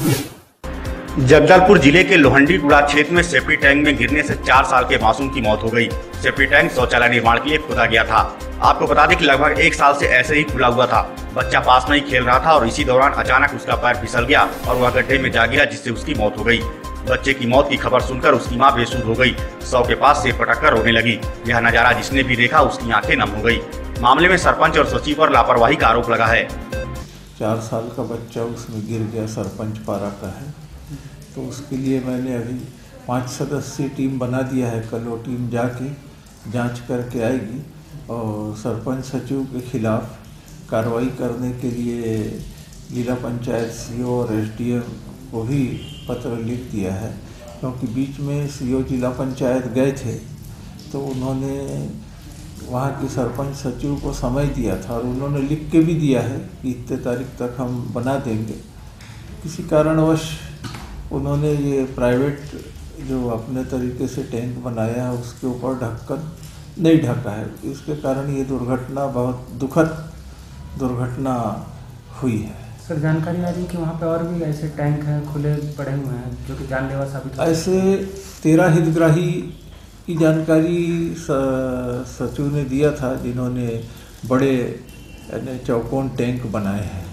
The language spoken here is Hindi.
जगदलपुर जिले के लोहंडीगुड़ा क्षेत्र में सेफ्टी टैंक में गिरने से 4 साल के मासूम की मौत हो गई। सेफ्टी टैंक शौचालय निर्माण के लिए खोदा गया था। आपको बता दें कि लगभग 1 साल से ऐसे ही खुला हुआ था। बच्चा पास में ही खेल रहा था और इसी दौरान अचानक उसका पैर फिसल गया और वह गड्ढे में जा गिरा, जिससे उसकी मौत हो गई। बच्चे की मौत की खबर सुनकर उसकी मां बेसुध हो गई। शव के पास सिर पटक कर रोने लगी। यह नजारा जिसने भी देखा उसकी आंखें नम हो गई। मामले में सरपंच और सचिव पर लापरवाही का आरोप लगा है। 4 साल का बच्चा उसमें गिर गया, सरपंच पारा का है, तो उसके लिए मैंने अभी 5 सदस्यीय टीम बना दिया है। कल वो टीम जाके जांच करके आएगी और सरपंच सचिव के खिलाफ कार्रवाई करने के लिए जिला पंचायत सीओ और एसडीएम को भी पत्र लिख दिया है, क्योंकि बीच में सीओ जिला पंचायत गए थे तो उन्होंने वहाँ के सरपंच सचिव को समय दिया था और उन्होंने लिख के भी दिया है कि इतने तारीख तक हम बना देंगे। किसी कारणवश उन्होंने ये प्राइवेट जो अपने तरीके से टैंक बनाया है उसके ऊपर ढक्कन नहीं ढका है। इसके कारण ये दुर्घटना, बहुत दुखद दुर्घटना हुई है। सर, जानकारी आ रही है कि वहाँ पे और भी ऐसे टैंक हैं खुले पड़े हुए हैं जो कि जानलेवा साबित। ऐसे 13 हितग्राही की जानकारी सचिव ने दिया था, जिन्होंने बड़े चौकोन टैंक बनाए हैं।